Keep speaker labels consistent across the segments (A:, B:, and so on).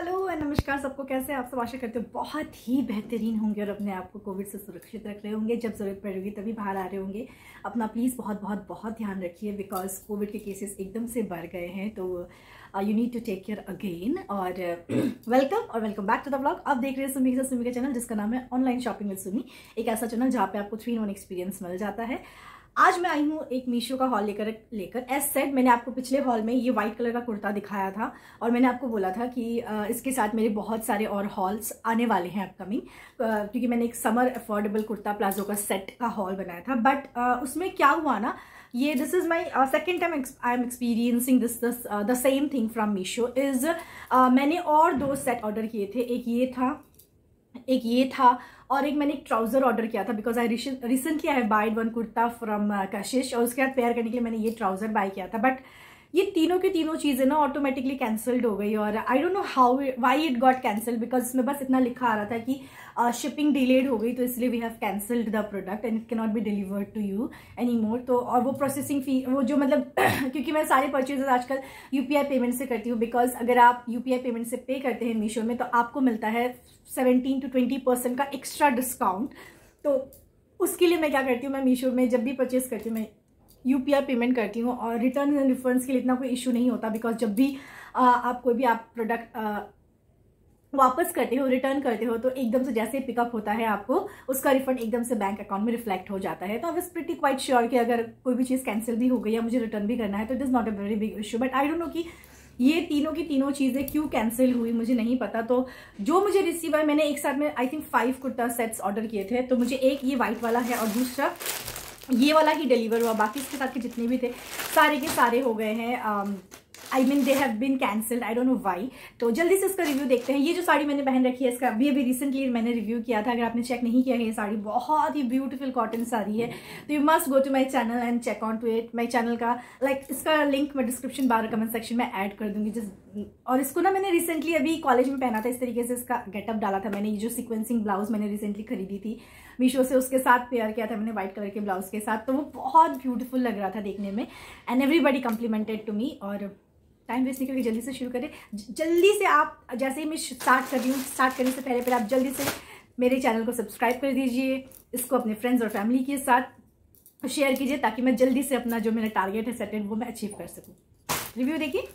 A: Hello and नमस्कार सबको। कैसे आप सब? आशा करते हो बहुत ही बेहतरीन होंगे और अपने आप को कोविड से सुरक्षित रख रहे होंगे। जब जरूरत पड़ेगी तभी बाहर आ रहे होंगे। अपना प्लीज़ बहुत बहुत बहुत ध्यान रखिए बिकॉज कोविड के केसेस एकदम से बढ़ गए हैं, तो you need to take care again. और welcome back to the blog. आप देख रहे हैं सुमी का चैनल, जिसका नाम है ऑनलाइन शॉपिंग विद सुमी। एक ऐसा चैनल जहाँ पे आपको 3-in-1 एक्सपीरियंस मिल जाता है। आज मैं आई हूँ एक मीशो का हॉल लेकर एज सेड मैंने आपको पिछले हॉल में ये व्हाइट कलर का कुर्ता दिखाया था और मैंने आपको बोला था कि इसके साथ मेरे बहुत सारे और हॉल्स आने वाले हैं अपकमिंग, क्योंकि मैंने एक समर अफोर्डेबल कुर्ता प्लाजो का सेट का हॉल बनाया था। बट उसमें क्या हुआ ना, ये this is my second time I am experiencing the same thing from Meesho. Is मैंने और 2 सेट ऑर्डर किए थे। एक ये था और एक मैंने एक ट्राउजर ऑर्डर किया था because I recently I have buyed one kurta from Kashish और उसके बाद पेयर करने के लिए मैंने ये ट्राउजर बाय किया था। बट ये तीनों की तीनों चीजें ना ऑटोमेटिकली कैंसल्ड हो गई और I don't know how why it got cancelled because इसमें बस इतना लिखा आ रहा था कि शिपिंग डिलेड हो गई, तो इसलिए we have cancelled the product and it can not be delivered to you any more. तो और वो प्रोसेसिंग फी वो जो मतलब क्योंकि मैं सारे परचेजेस आजकल यूपीआई पेमेंट से करती हूँ, बिकॉज अगर आप यूपीआई पेमेंट से पे करते हैं मीशो में तो आपको मिलता है 17 to 20% का एक्स्ट्रा डिस्काउंट। तो उसके लिए मैं क्या करती हूँ, मैं मीशो में जब भी परचेज करती हूँ मैं यूपीआई पेमेंट करती हूँ और रिटर्न एंड रिफंड्स के लिए इतना कोई इशू नहीं होता बिकॉज जब भी आप कोई भी आप प्रोडक्ट वापस करते हो, रिटर्न करते हो, तो एकदम से जैसे पिकअप होता है आपको उसका रिफंड एकदम से बैंक अकाउंट में रिफ्लेक्ट हो जाता है। तो I was pretty quite sure कि अगर कोई भी चीज़ कैंसिल भी हो गई या मुझे रिटर्न भी करना है तो it is not a very big issue. But I don't know कि ये तीनों की तीनों चीज़ें क्यों कैंसिल हुई, मुझे नहीं पता। तो जो मुझे रिसीव है, मैंने एक साथ में I think 5 kurta sets order किए थे, तो मुझे एक ये वाइट वाला है और दूसरा ये वाला ही डिलीवर हुआ। बाकी इसके साथ के जितने भी थे सारे के सारे हो गए हैं, I mean they have been cancelled, I don't know why. तो जल्दी से इसका रिव्यू देखते हैं। ये जो साड़ी मैंने पहन रखी है इसका अभी रिसेंटली मैंने रिव्यू किया था। अगर आपने चेक नहीं किया है, ये साड़ी बहुत ही ब्यूटीफुल कॉटन साड़ी है, तो you must go to my channel and check on to it. My channel का इसका लिंक मैं डिस्क्रिप्शन बार कमेंट सेक्शन में ऐड कर दूंगी। और इसको ना मैंने रिसेंटली अभी कॉलेज में पहना था, इस तरीके से इसका गेटअप डाला था मैंने। ये जो सिक्वेंसिंग ब्लाउज मैंने रिसेंटली खरीदी थी मीशो से, उसके साथ पेयर किया था मैंने व्हाइट कलर के ब्लाउज के साथ, तो वो बहुत ब्यूटीफुल लग रहा था देखने में and everybody complimented to me. और टाइम वेस्ट नहीं करके जल्दी से शुरू करें। जल्दी से आप जैसे ही मैं स्टार्ट कर रही हूँ, स्टार्ट करने से पहले आप जल्दी से मेरे चैनल को सब्सक्राइब कर दीजिए, इसको अपने फ्रेंड्स और फैमिली के साथ शेयर कीजिए ताकि मैं जल्दी से अपना जो मेरा टारगेट है सेटेड वो मैं अचीव कर सकूँ। रिव्यू देखिए।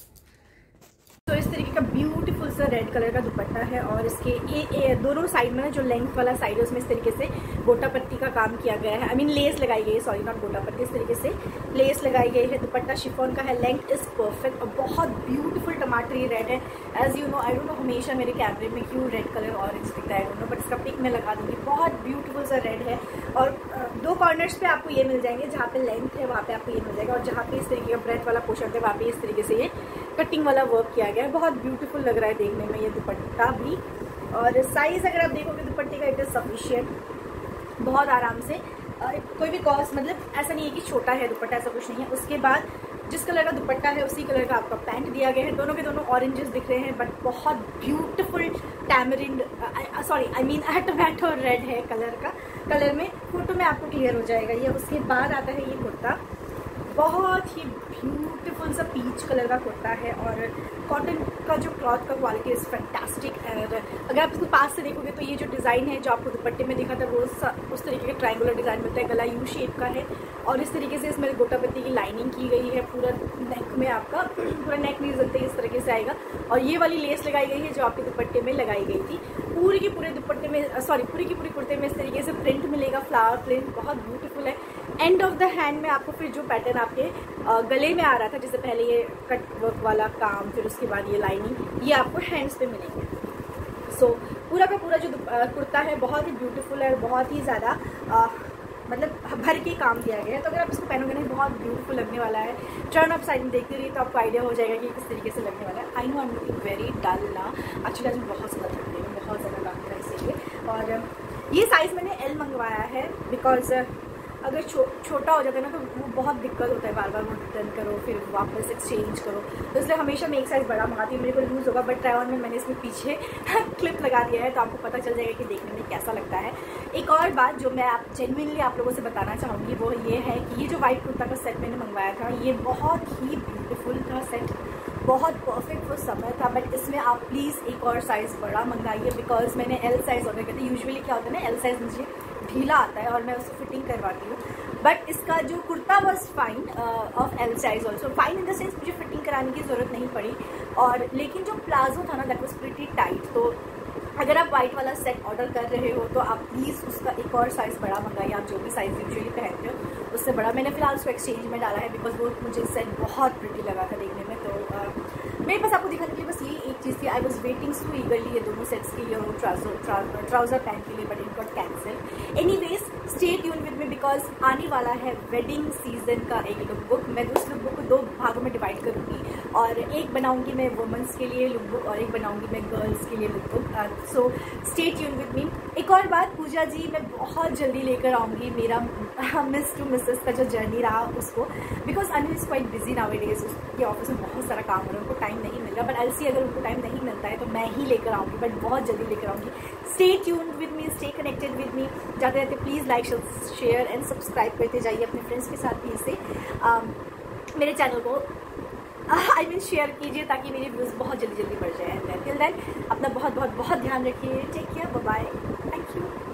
A: तो इस तरीके का ब्यूटीफुल सा रेड कलर का दुपट्टा है और इसके दोनों साइड में जो लेंथ वाला साइड है उसमें इस तरीके से गोटा पत्ती का काम किया गया है। आई मीन लेस लगाई गई है, सॉरी नॉट गोटा पत्ती, इस तरीके से लेस लगाई गई है। दुपट्टा शिफॉन का है, लेंथ इज परफेक्ट और बहुत ब्यूटीफुल टमाटरी रेड है। As you know, I don't know हमेशा मेरे कैमरे में क्यों रेड कलर ऑरेंज दिखता है, आई डोंट नो, बट इसका पिक मैं लगा दूंगी। बहुत ब्यूटीफुल सा रेड है और 2 कॉर्नर्स पे आपको ये मिल जाएंगे, जहाँ पे लेंथ है वहाँ पे आपको ये मिल जाएगा और जहाँ पे इस तरीके का ब्रेथ वाला पोर्शन है वहाँ पे इस तरीके से ये कटिंग वाला वर्क किया गया है। बहुत ब्यूटीफुल लग रहा है देखने में ये दुपट्टा भी। और साइज अगर आप देखोगे दुपट्टे का इट इज सफिशिएंट, बहुत आराम से कोई भी कॉस्ट मतलब ऐसा नहीं है कि छोटा है दुपट्टा, ऐसा कुछ नहीं है। उसके बाद जिस कलर का दुपट्टा है उसी कलर का आपका पैंट दिया गया है। दोनों के दोनों ऑरेंजेस दिख रहे हैं बट बहुत beautiful tamarind sorry I mean tomato red है कलर में। फोटो में आपको क्लियर हो जाएगा ये। उसके बाद आता है ये कुर्ता, बहुत ही ब्यूटीफुल सा पीच कलर का कुर्ता है और कॉटन का जो क्लॉथ का क्वालिटी इज फैंटास्टिक। और अगर आप इसको पास से देखोगे तो ये जो डिज़ाइन है जो आपको दुपट्टे में दिखा था वो उस तरीके का ट्रायंगुलर डिज़ाइन मिलता है। गला यू शेप का है और इस तरीके से इसमें गोटा पत्ती की लाइनिंग की गई है। पूरा नेक में आपका पूरा नेक नहीं सकते इस तरीके से आएगा और ये वाली लेस लगाई गई है जो आपके दुपट्टे में लगाई गई थी। पूरी की पूरे दुपट्टे में पूरी की पूरी कुर्ते में इस तरीके से प्रिंट मिलेगा, फ्लावर प्रिंट, बहुत ब्यूटीफुल है। एंड ऑफ द हैंड में आपको फिर जो पैटर्न आपके गले में आ रहा था, जैसे पहले ये कट वर्क वाला काम, फिर उसके बाद ये लाइनिंग, ये आपको हैंड्स पे मिलेंगे। सो पूरा का पूरा जो कुर्ता है बहुत ही ब्यूटीफुल है और बहुत ही ज़्यादा मतलब भर के काम किया गया है। तो अगर आप इसको पहनोगे नहीं बहुत ब्यूटीफुल लगने वाला है। टर्न अप साइड में देखते रहिए तो आपको आइडिया हो जाएगा कि किस तरीके से लगने वाला है। I know I am looking very dull ना, एक्चुअली आज मैं बहुत ज़्यादा थक गई हूँ, बहुत ज़्यादा काम था इसीलिए। और ये साइज़ मैंने एल मंगवाया है बिकॉज अगर छोटा हो जाता है ना तो वो बहुत दिक्कत होता है, बार बार वो रिटर्न करो फिर वापस एक्सचेंज करो, तो इसलिए हमेशा मैं एक साइज़ बड़ा मंगाती हूँ। मेरे को लूज़ होगा बट ट्राई ऑन में मैंने इसमें पीछे क्लिप लगा दिया है तो आपको पता चल जाएगा कि देखने में कैसा लगता है। एक और बात जो मैं जेन्युइनली आप लोगों से बताना चाहूँगी वो ये है कि ये जो वाइट कुर्ता का सेट मैंने मंगवाया था ये बहुत ही ब्यूटीफुल था सेट, बहुत परफेक्ट वो समय था, बट इसमें आप प्लीज़ एक और साइज़ बड़ा मंगाइए, बिकॉज मैंने एल साइज़ ऑर्डर किया था। यूजुअली क्या होता है ना, एल साइज़ मुझे ढीला आता है और मैं उससे फिटिंग करवाती हूँ, बट इसका जो kurta was fine of L size also, fine in the sense मुझे फिटिंग कराने की ज़रूरत नहीं पड़ी। और लेकिन जो प्लाजो था ना, दैट वॉज प्रिटी टाइट। तो अगर आप वाइट वाला सेट ऑर्डर कर रहे हो तो आप प्लीज़ उसका एक और साइज़ बड़ा मंगाइए। आप जो भी साइज़ यूजुअली पहनते हो उससे बड़ा। मैंने फिलहाल उसको एक्सचेंज में डाला है, बिकॉज वो मुझे सेट बहुत प्रिटी लगा था देखने में। तो मेरे पास आपको दिखाने के लिए बस ये एक चीज़ थी। आई वॉज वेटिंग सो ईगरली ये दोनों सेट्स के लिए और ट्राउज़र पैंट के लिए, but it got cancel. Anyways, stay tune with me, because आने वाला है वेडिंग सीजन का एक लुक बुक। मैं उस लुक बुक को 2 भागों में डिवाइड करूँगी, और एक बनाऊँगी मैं वुमेंस के लिए लुक बुक और एक बनाऊँगी मैं गर्ल्स के लिए look book. So stay tune with me. एक और बात, पूजा जी मैं बहुत जल्दी लेकर आऊँगी मेरा मिस टू मिसेस का जो जर्नी रहा उसको, because Anil is quite busy nowadays. उसके ऑफिस में बहुत सारा काम हो रहा है, उनको टाइम नहीं मिल रहा, बट आई सी अगर उनको टाइम नहीं मिलता है तो मैं ही लेकर आऊँगी, बट बहुत जल्दी लेकर आऊँगी। Stay tune with me, stay connected with me. जाते रहते please like share and subscribe करते जाइए अपने फ्रेंड्स के साथ भी इसे मेरे चैनल को शेयर कीजिए, ताकि मेरी व्यूज़ बहुत जल्दी बढ़ जाए। एंड टिल देन अपना बहुत बहुत बहुत ध्यान रखिए। Take care, bye bye, thank you.